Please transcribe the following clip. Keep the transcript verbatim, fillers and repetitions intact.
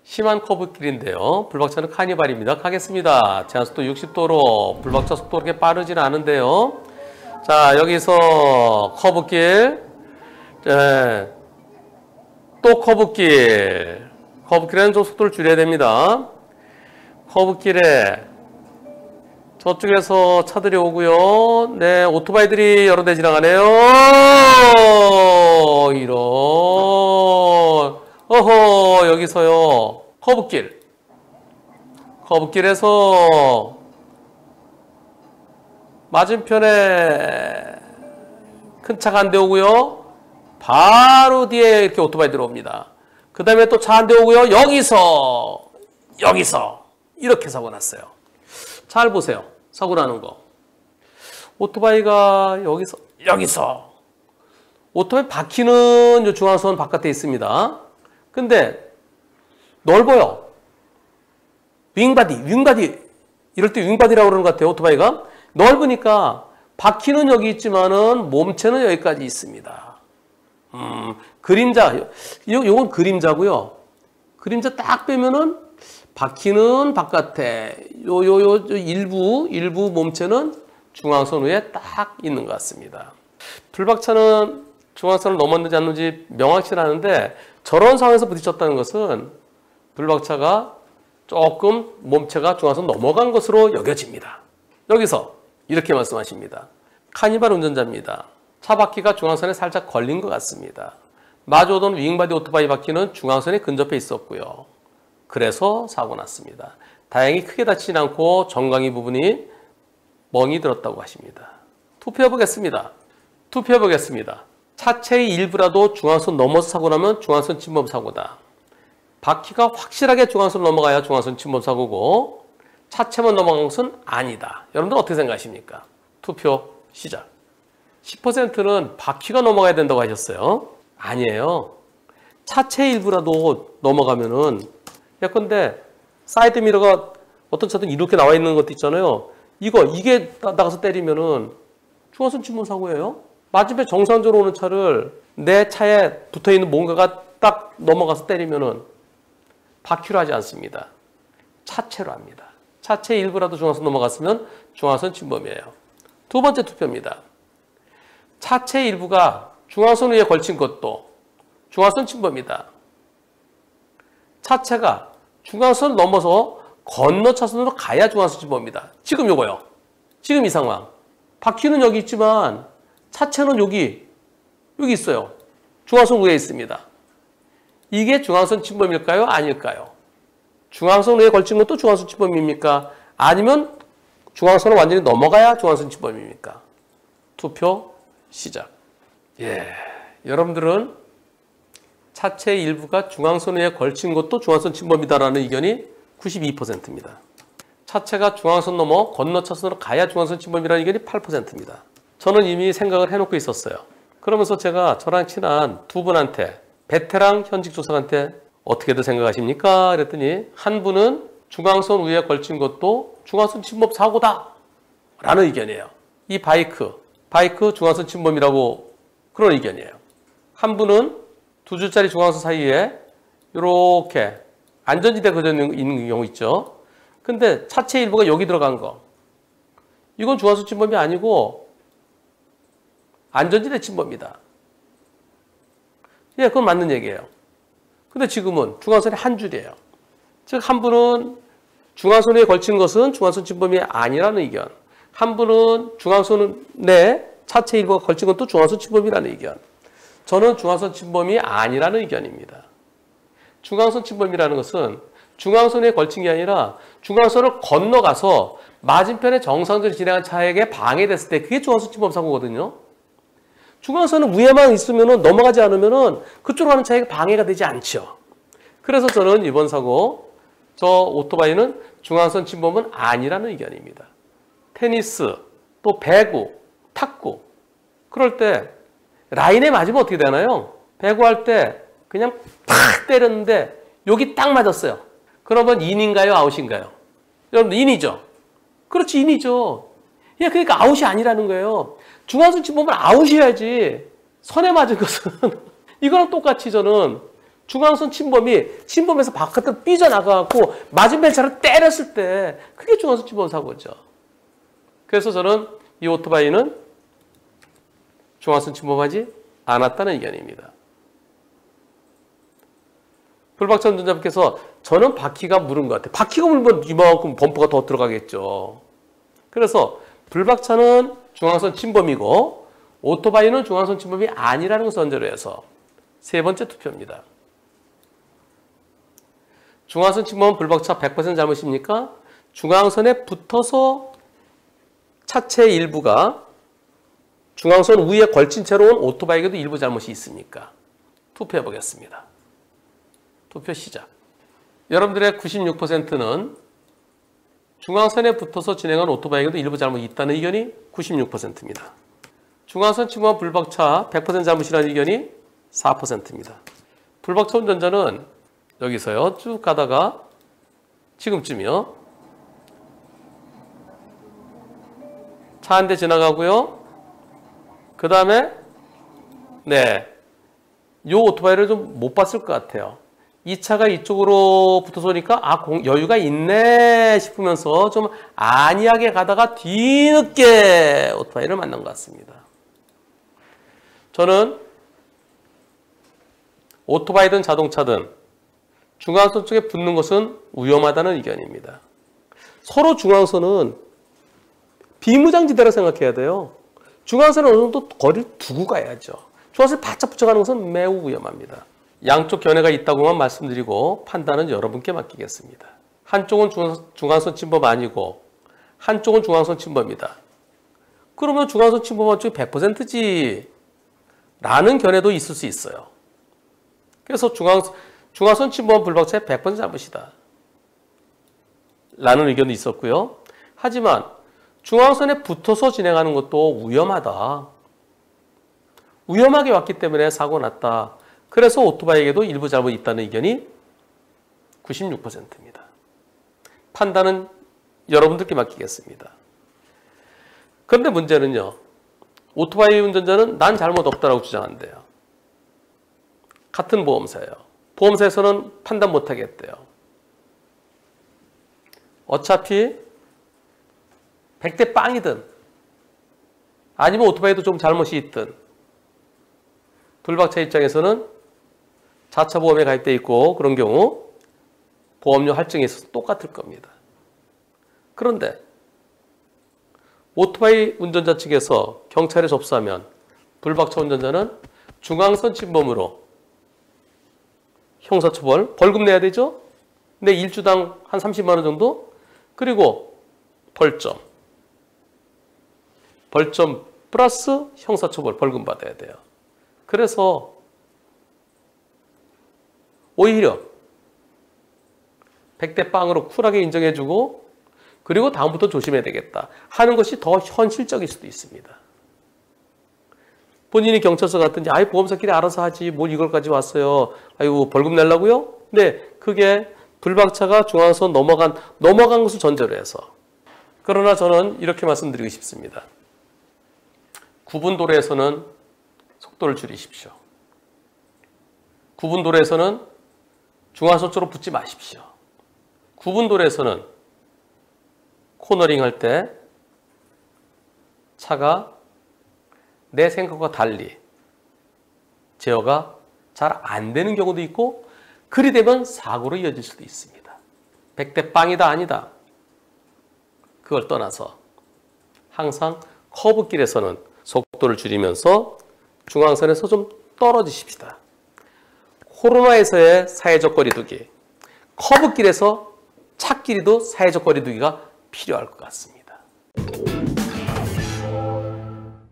심한 커브길인데요. 불박차는 카니발입니다. 가겠습니다. 제한속도 육십 도로, 불박차 속도 그렇게 빠르지는 않은데요. 자, 여기서 커브길, 네. 또 커브길. 커브길에는 좀 속도를 줄여야 됩니다. 커브길에 저쪽에서 차들이 오고요. 네, 오토바이들이 여러 대 지나가네요. 이런. 어허, 여기서요. 커브길. 커브길에서 맞은편에 큰 차가 한 대 오고요. 바로 뒤에 이렇게 오토바이 들어옵니다. 그 다음에 또 차 한 대 오고요. 여기서, 여기서 이렇게 사고 났어요. 잘 보세요. 사고 나는 거. 오토바이가 여기서, 여기서. 오토바이 바퀴는 이 중앙선 바깥에 있습니다. 근데 넓어요. 윙바디, 윙바디. 이럴 때 윙바디라고 그러는 것 같아요. 오토바이가. 넓으니까 바퀴는 여기 있지만은 몸체는 여기까지 있습니다. 음, 그림자. 요, 요건 그림자고요. 그림자 딱 빼면은 바퀴는 바깥에, 요, 요, 요, 일부, 일부 몸체는 중앙선 위에 딱 있는 것 같습니다. 불박차는 중앙선을 넘었는지 안 넘는지 명확치 않은데 저런 상황에서 부딪혔다는 것은 불박차가 조금 몸체가 중앙선 넘어간 것으로 여겨집니다. 여기서 이렇게 말씀하십니다. 카니발 운전자입니다. 차 바퀴가 중앙선에 살짝 걸린 것 같습니다. 마주 오던 윙바디 오토바이 바퀴는 중앙선에 근접해 있었고요. 그래서 사고 났습니다. 다행히 크게 다치진 않고 정강이 부분이 멍이 들었다고 하십니다. 투표해 보겠습니다. 투표해 보겠습니다. 차체의 일부라도 중앙선 넘어서 사고 나면 중앙선 침범 사고다. 바퀴가 확실하게 중앙선 넘어가야 중앙선 침범 사고고 차체만 넘어간 것은 아니다. 여러분들 어떻게 생각하십니까? 투표 시작. 십 퍼센트는 바퀴가 넘어가야 된다고 하셨어요. 아니에요. 차체 일부라도 넘어가면은 예컨대 사이드 미러가 어떤 차든 이렇게 나와 있는 것도 있잖아요. 이거 이게 나가서 때리면은 중앙선 침범 사고예요. 맞은편 정상적으로 오는 차를 내 차에 붙어 있는 뭔가가 딱 넘어가서 때리면은 바퀴로 하지 않습니다. 차체로 합니다. 차체 일부라도 중앙선 넘어갔으면 중앙선 침범이에요. 두 번째 투표입니다. 차체 일부가 중앙선 위에 걸친 것도 중앙선 침범이다. 차체가 중앙선 넘어서 건너 차선으로 가야 중앙선 침범입니다. 지금 요거요. 지금 이 상황. 바퀴는 여기 있지만 차체는 여기, 여기 있어요. 중앙선 위에 있습니다. 이게 중앙선 침범일까요? 아닐까요? 중앙선 위에 걸친 것도 중앙선 침범입니까? 아니면 중앙선을 완전히 넘어가야 중앙선 침범입니까? 투표 시작. 예, 여러분들은 차체의 일부가 중앙선 위에 걸친 것도 중앙선 침범이다라는 의견이 구십이 퍼센트입니다. 차체가 중앙선 넘어 건너 차선으로 가야 중앙선 침범이라는 의견이 팔 퍼센트입니다. 저는 이미 생각을 해놓고 있었어요. 그러면서 제가 저랑 친한 두 분한테 베테랑 현직 조사관한테 어떻게들 생각하십니까? 그랬더니 한 분은 중앙선 위에 걸친 것도 중앙선 침범 사고다 라는 의견이에요. 이 바이크, 바이크 중앙선 침범이라고 그런 의견이에요. 한 분은 두 줄짜리 중앙선 사이에 이렇게 안전지대 그려져 있는 경우 있죠. 근데 차체 일부가 여기 들어간 거. 이건 중앙선 침범이 아니고 안전지대 침범이다. 예, 그건 맞는 얘기예요. 근데 지금은 중앙선이 한 줄이에요. 즉, 한 분은 중앙선 위에 걸친 것은 중앙선 침범이 아니라는 의견. 한 분은 중앙선 내 차체 일부가 걸친 것도 중앙선 침범이라는 의견. 저는 중앙선 침범이 아니라는 의견입니다. 중앙선 침범이라는 것은 중앙선에 걸친 게 아니라 중앙선을 건너가서 맞은편에 정상적으로 진행한 차에게 방해됐을 때 그게 중앙선 침범 사고거든요. 중앙선은 위에만 있으면 넘어가지 않으면 그쪽으로 가는 차에게 방해가 되지 않죠. 그래서 저는 이번 사고 저 오토바이는 중앙선 침범은 아니라는 의견입니다. 테니스, 또 배구, 탁구 그럴 때 라인에 맞으면 어떻게 되나요? 배구 할 때 그냥 팍 때렸는데 여기 딱 맞았어요. 그러면 인인가요? 아웃인가요? 여러분 인이죠? 그렇지, 인이죠. 예, 그러니까 아웃이 아니라는 거예요. 중앙선 침범은 아웃이어야지. 선에 맞은 것은 이거랑 똑같이 저는 중앙선 침범이 침범해서 바깥으로 삐져나가고 맞은편 차를 때렸을 때 그게 중앙선 침범 사고죠. 그래서 저는 이 오토바이는 중앙선 침범하지 않았다는 의견입니다. 불박차 운전자분께서 저는 바퀴가 물은 것 같아요. 바퀴가 물면 이만큼 범퍼가 더 들어가겠죠. 그래서 불박차는 중앙선 침범이고 오토바이는 중앙선 침범이 아니라는 것을 전제로 해서 세 번째 투표입니다. 중앙선 침범은 불박차 백 퍼센트 잘못입니까? 중앙선에 붙어서 차체의 일부가 중앙선 위에 걸친 채로 온 오토바이에게도 일부 잘못이 있습니까? 투표해 보겠습니다. 투표 시작. 여러분들의 구십육 퍼센트는 중앙선에 붙어서 진행한 오토바이에게도 일부 잘못이 있다는 의견이 구십육 퍼센트입니다. 중앙선 침범 불박차 백 퍼센트 잘못이라는 의견이 사 퍼센트입니다. 불박차 운전자는 여기서요 쭉 가다가 지금쯤이요 차 한 대 지나가고요. 그 다음에 네, 요 오토바이를 좀 못 봤을 것 같아요. 이 차가 이쪽으로 붙어서 오니까 아 공, 여유가 있네 싶으면서 좀 안이하게 가다가 뒤늦게 오토바이를 만난 것 같습니다. 저는 오토바이든 자동차든 중앙선 쪽에 붙는 것은 위험하다는 의견입니다. 서로 중앙선은 비무장지대라 생각해야 돼요. 중앙선은 어느 정도 거리를 두고 가야죠. 중앙선을 바짝 붙여가는 것은 매우 위험합니다. 양쪽 견해가 있다고만 말씀드리고 판단은 여러분께 맡기겠습니다. 한쪽은 중앙선 침범 아니고 한쪽은 중앙선 침범이다. 그러면 중앙선 침범한 쪽이 백 퍼센트지 라는 견해도 있을 수 있어요. 그래서 중앙, 중앙선 침범 불박차의 백 퍼센트 잘못이다 라는 의견도 있었고요. 하지만 중앙선에 붙어서 진행하는 것도 위험하다. 위험하게 왔기 때문에 사고 났다. 그래서 오토바이에게도 일부 잘못이 있다는 의견이 구십육 퍼센트입니다. 판단은 여러분들께 맡기겠습니다. 그런데 문제는요. 오토바이 운전자는 난 잘못 없다라고 주장한대요. 같은 보험사예요. 보험사에서는 판단 못하겠대요. 어차피 백 대 빵이든 아니면 오토바이도 좀 잘못이 있든 불박차 입장에서는 자차 보험에 가입돼 있고 그런 경우 보험료 할증에 있어서 똑같을 겁니다. 그런데 오토바이 운전자 측에서 경찰에 접수하면 불박차 운전자는 중앙선 침범으로 형사처벌, 벌금 내야 되죠? 근데 일주당 한 삼십만 원 정도? 그리고 벌점. 벌점 플러스 형사처벌, 벌금 받아야 돼요. 그래서 오히려 백 대 빵으로 쿨하게 인정해주고 그리고 다음부터 조심해야 되겠다 하는 것이 더 현실적일 수도 있습니다. 본인이 경찰서 갔든지 아이 보험사끼리 알아서 하지 뭘 이걸까지 왔어요. 아이고 벌금 내려고요? 네, 그게 불박차가 중앙선 넘어간 넘어간 것을 전제로 해서. 그러나 저는 이렇게 말씀드리고 싶습니다. 구분 도로에서는 속도를 줄이십시오. 구분 도로에서는 중앙선 쪽으로 붙지 마십시오. 구분 도로에서는 코너링 할 때 차가 내 생각과 달리 제어가 잘 안 되는 경우도 있고 그리 되면 사고로 이어질 수도 있습니다. 백 대 빵이다 아니다. 그걸 떠나서 항상 커브길에서는 속도를 줄이면서 중앙선에서 좀 떨어지십시다. 코로나에서의 사회적 거리두기, 커브길에서 차길이도 사회적 거리두기가 필요할 것 같습니다.